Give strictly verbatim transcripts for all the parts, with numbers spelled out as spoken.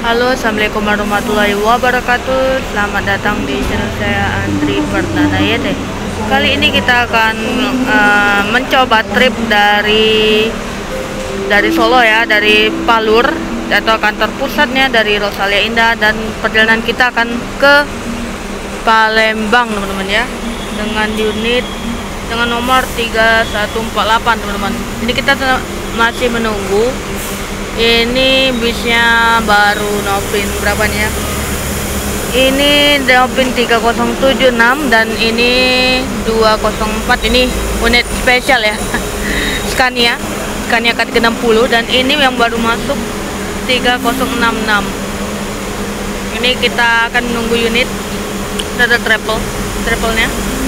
Halo, assalamualaikum warahmatullahi wabarakatuh. Selamat datang di channel saya Andri Perdana Yete. Kali ini kita akan uh, mencoba trip dari dari Solo ya, dari Palur atau kantor pusatnya dari Rosalia Indah, dan perjalanan kita akan ke Palembang teman-teman ya, dengan unit dengan nomor tiga satu empat delapan teman-teman. Ini kita masih menunggu. Ini bisnya baru Novin berapa nih ya? Ini Novin tiga nol tujuh enam dan ini dua nol empat, ini unit spesial ya. Scania, Scania K tiga enam nol, dan ini yang baru masuk tiga nol enam enam. Ini kita akan menunggu unit. Ada travel, travelnya.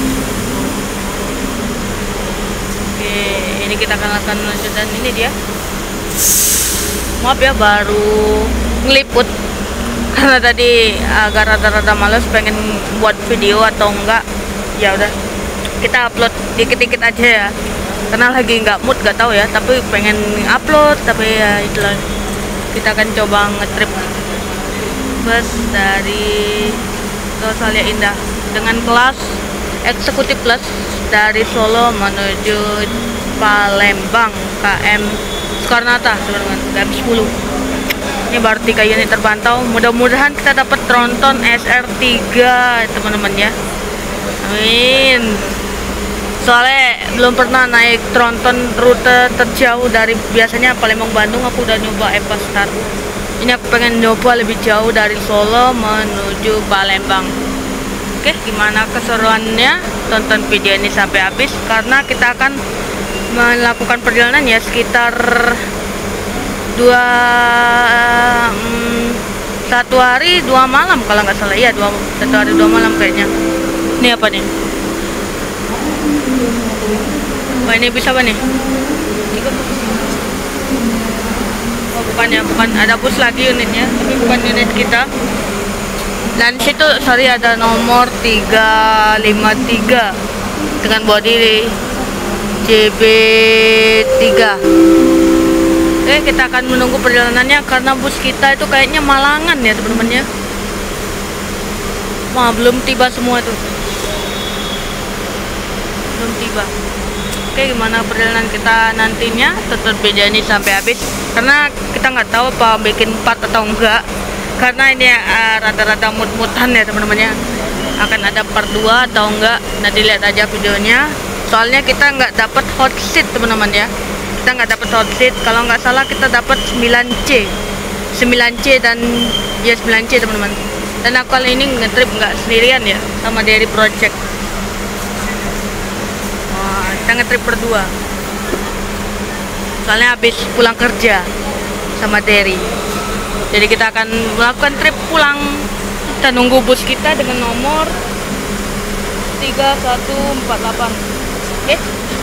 Oke, ini kita akan lakukan lanjut, dan ini dia. Maaf ya baru ngeliput karena tadi agak rada-rada males pengen buat video atau enggak, ya udah kita upload dikit-dikit aja ya, karena lagi nggak mood, nggak tahu ya, tapi pengen upload. Tapi ya itulah, kita akan coba ngetrip bus dari Rosalia Indah dengan kelas eksekutif plus dari Solo menuju Palembang K M Soekarno-Hatta teman-teman, K M sepuluh. Ini baru tiga unit terbantau. Mudah-mudahan kita dapat tronton S R tiga teman-teman ya. Amin. Soalnya belum pernah naik tronton rute terjauh dari biasanya Palembang Bandung. Aku udah nyoba Eva Star. Ini aku pengen nyoba lebih jauh dari Solo menuju Palembang. Oke, gimana keseruannya? Tonton video ini sampai habis karena kita akan melakukan perjalanan ya sekitar dua um, satu hari dua malam kalau nggak salah ya, dua satu hari dua malam kayaknya. Ini apa nih? Wah, ini bisa apa nih? Oh bukan ya, bukan, ada bus lagi unitnya, tapi bukan unit kita. Dan situ sorry ada nomor tiga lima tiga dengan body J B tiga. Oke, kita akan menunggu perjalanannya karena bus kita itu kayaknya Malangan ya teman-teman ya. Wah, belum tiba semua tuh. Belum tiba. Oke, gimana perjalanan kita nantinya? Tonton video ini sampai habis karena kita nggak tahu apa bikin part atau enggak. Karena ini uh, rata-rata mut-mutan ya teman-teman ya. Akan ada part dua atau enggak, nanti lihat aja videonya. Soalnya kita nggak dapat hot seat teman-teman ya, kita nggak dapat hot seat. Kalau nggak salah kita dapat sembilan C dan ya sembilan C teman-teman. Dan aku kali ini ngetrip nggak sendirian ya, sama dari project. Wah, kita ngetrip berdua. Soalnya habis pulang kerja sama Derry, jadi kita akan melakukan trip pulang. Kita nunggu bus kita dengan nomor tiga satu empat delapan. Oke.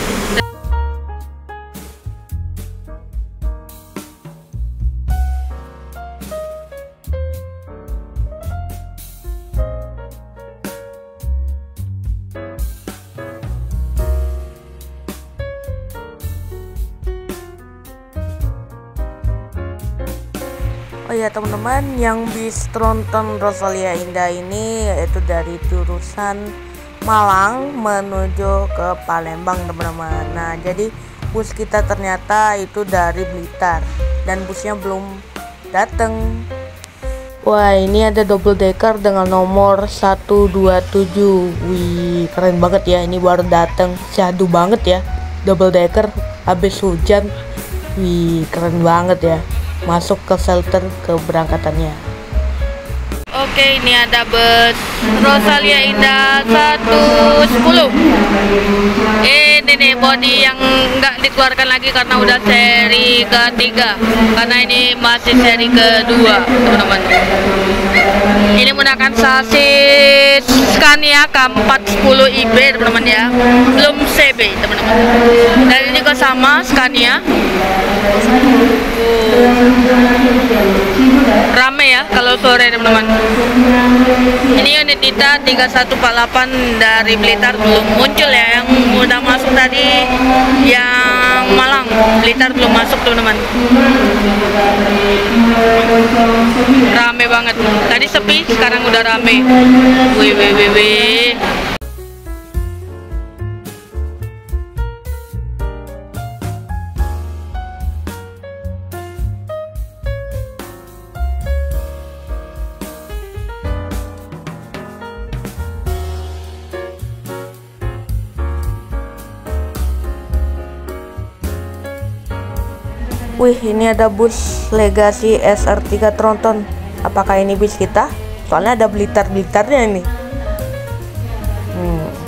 Oh ya teman-teman, yang bis tronton Rosalia Indah ini yaitu dari jurusan Malang menuju ke Palembang teman-teman. Nah jadi bus kita ternyata itu dari Blitar dan busnya belum datang. Wah, ini ada double decker dengan nomor satu dua tujuh. Wih, keren banget ya, ini baru datang, syahdu banget ya, double decker habis hujan. Wih, keren banget ya, masuk ke shelter keberangkatannya. Oke, ini ada bus Rosalia Indah satu sepuluh. Ini nih body yang nggak dikeluarkan lagi karena udah seri ketiga, karena ini masih seri kedua teman-teman. Ini menggunakan sasis Scania K empat sepuluh I B teman-teman ya, belum C B teman-teman. Dan ini juga sama Scania. Rame ya kalau sore teman-teman. Ini unit kita tiga satu empat delapan dari Blitar belum muncul ya. Yang udah masuk tadi yang Malang. Blitar belum masuk teman-teman. Rame banget. Tadi sepi, sekarang udah rame. Wih wih wih wih. Wih, ini ada bus Legacy S R tiga Tronton. Apakah ini bis kita? Soalnya ada Blitar-Blitarnya ini. Hmm.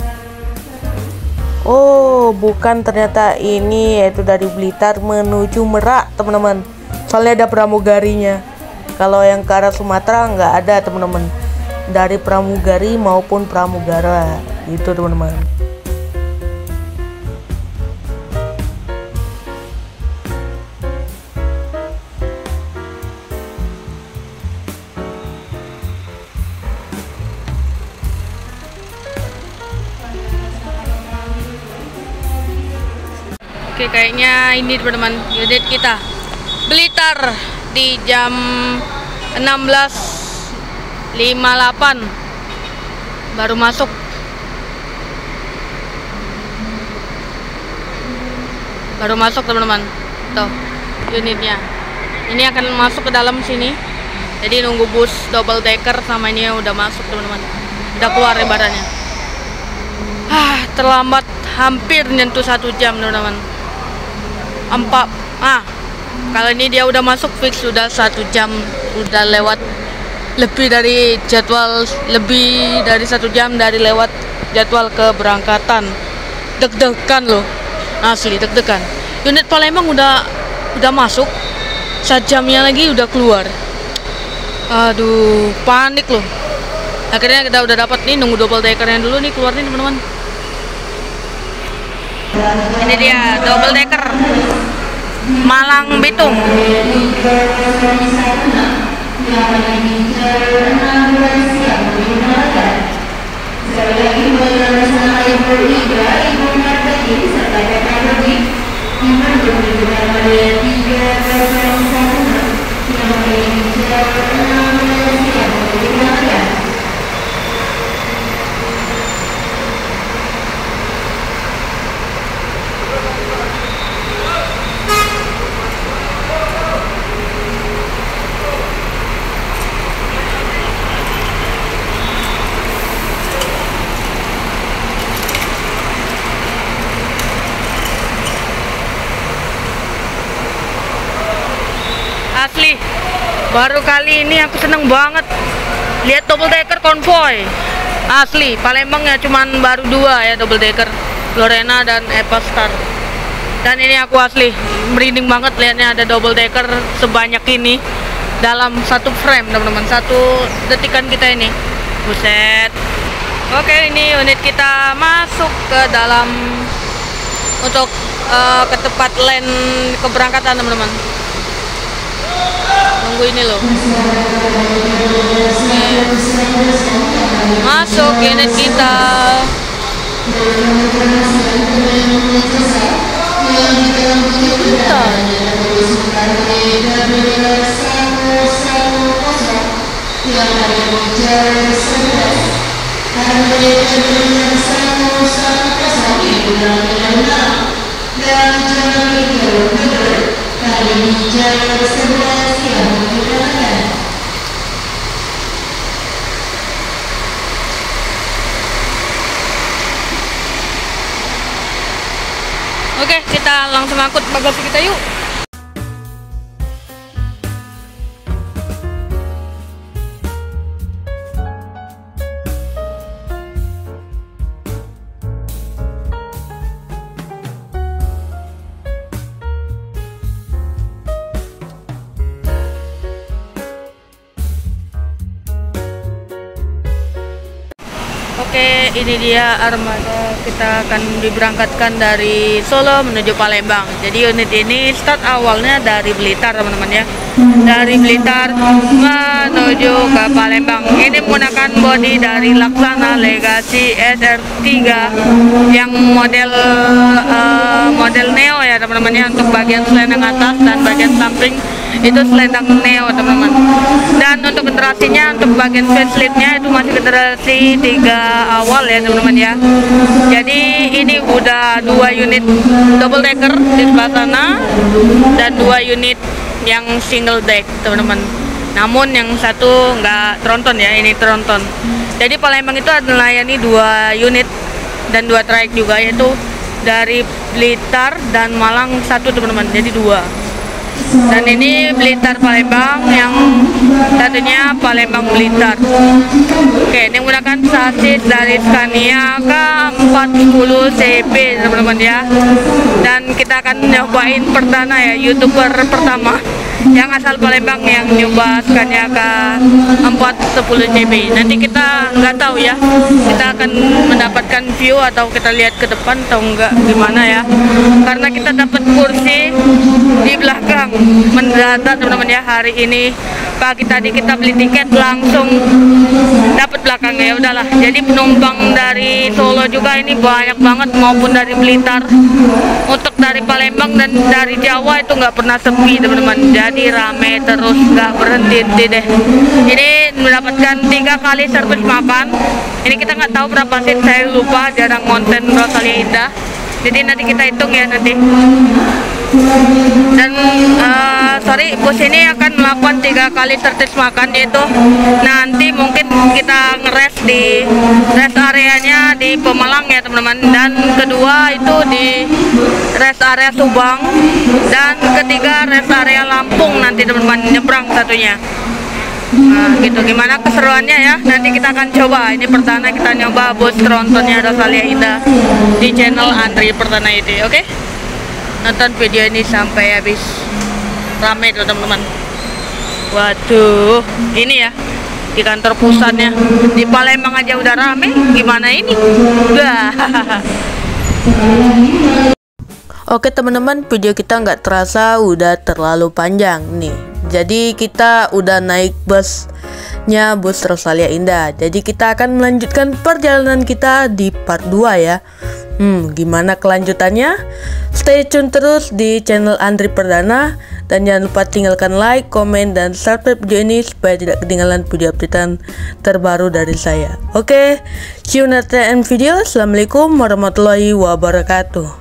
Oh, bukan, ternyata ini yaitu dari Blitar menuju Merak, teman-teman. Soalnya ada pramugarinya. Kalau yang ke arah Sumatera nggak ada, teman-teman. Dari pramugari maupun pramugara, gitu teman-teman. Oke, kayaknya ini teman-teman unit kita Blitar di jam enam belas lima puluh delapan baru masuk. Baru masuk teman-teman. Tuh unitnya. Ini akan masuk ke dalam sini. Jadi nunggu bus double decker sama ini udah masuk teman-teman. Udah keluar ibaratnya. Ah, terlambat hampir nyentuh satu jam teman-teman. Empat ah kalau ini dia udah masuk fix sudah satu jam, udah lewat lebih dari jadwal, lebih dari satu jam dari lewat jadwal keberangkatan. Deg-degan loh, asli deg-degan. Unit Palembang udah udah masuk, sejamnya lagi udah keluar. Aduh, panik loh. Akhirnya kita udah dapat nih, nunggu double deckernya dulu nih keluar nih teman-teman. Ini dia double decker Malang Bitung. Asli, baru kali ini aku seneng banget lihat double decker konvoy. Asli, Palembang ya cuman baru dua ya double decker, Lorena dan Eva Star. Dan ini aku asli merinding banget lihatnya ada double decker sebanyak ini dalam satu frame teman-teman, satu detikan kita ini. Buset. Oke, ini unit kita masuk ke dalam untuk uh, ke tempat land keberangkatan teman-teman. Nunggu ini loh. Masuk unit kita. Bentar. Oke, kita langsung angkut bagasi kita yuk. Oke, ini dia armada kita akan diberangkatkan dari Solo menuju Palembang. Jadi unit ini start awalnya dari Blitar teman-teman ya, dari Blitar menuju ke Palembang. Ini menggunakan bodi dari Laksana Legacy S R tiga yang model uh, model Neo ya teman-teman ya. Untuk bagian selendang atas dan bagian samping itu selendang Neo teman-teman. Dan untuk generasinya, untuk bagian faceliftnya itu masih generasi tiga awal ya teman-teman ya. Jadi ini udah dua unit double decker di sebelah sana dan dua unit yang single deck teman-teman. Namun yang satu nggak tronton ya, ini tronton. Jadi Palembang itu ada melayani dua unit dan dua trayek juga, yaitu dari Blitar dan Malang satu teman-teman, jadi dua. Dan ini Blitar Palembang, yang satunya Palembang Blitar. Oke, ini menggunakan sasis dari Scania K empat puluh C B teman-teman ya. Dan kita akan nyobain perdana ya, YouTuber pertama yang asal Palembang yang nyoba Scania K empat puluh C B. Nanti kita nggak tahu ya, kita akan mendapatkan view atau kita lihat ke depan atau enggak gimana ya, karena kita dapat kursi di belakang mendadak teman-teman ya. Hari ini pagi tadi kita beli tiket langsung dapat belakangnya, ya udahlah. Jadi penumpang dari Solo juga ini banyak banget maupun dari Blitar. Untuk dari Palembang dan dari Jawa itu nggak pernah sepi teman-teman. Jadi rame terus, nggak berhenti deh. Ini mendapatkan tiga kali servis makan. Ini kita nggak tahu berapa sih, saya lupa, jarang konten Rosalia Indah. Jadi nanti kita hitung ya nanti. Dan uh, sorry, bus ini akan melakukan tiga kali servis makan, yaitu nanti mungkin kita ngeres di rest areanya di Pemalang ya teman-teman, dan kedua itu di rest area Subang, dan ketiga rest area Lampung nanti teman-teman, nyebrang satunya. Nah gitu, gimana keseruannya ya, nanti kita akan coba. Ini pertama kita nyoba bus trontonnya Rosalia Indah di channel Andri Perdana I D. Oke, nonton video ini sampai habis, rame tuh teman-teman. Waduh, ini ya di kantor pusatnya di Palembang aja udah rame, gimana ini? Wah. Oke teman-teman, video kita nggak terasa udah terlalu panjang nih. Jadi kita udah naik busnya, bus Rosalia Indah. Jadi kita akan melanjutkan perjalanan kita di part dua ya. Hmm, gimana kelanjutannya? Stay tune terus di channel Andri Perdana. Dan jangan lupa tinggalkan like, komen, dan subscribe video ini supaya tidak ketinggalan video updatean terbaru dari saya. Oke, see you next time video. Assalamualaikum warahmatullahi wabarakatuh.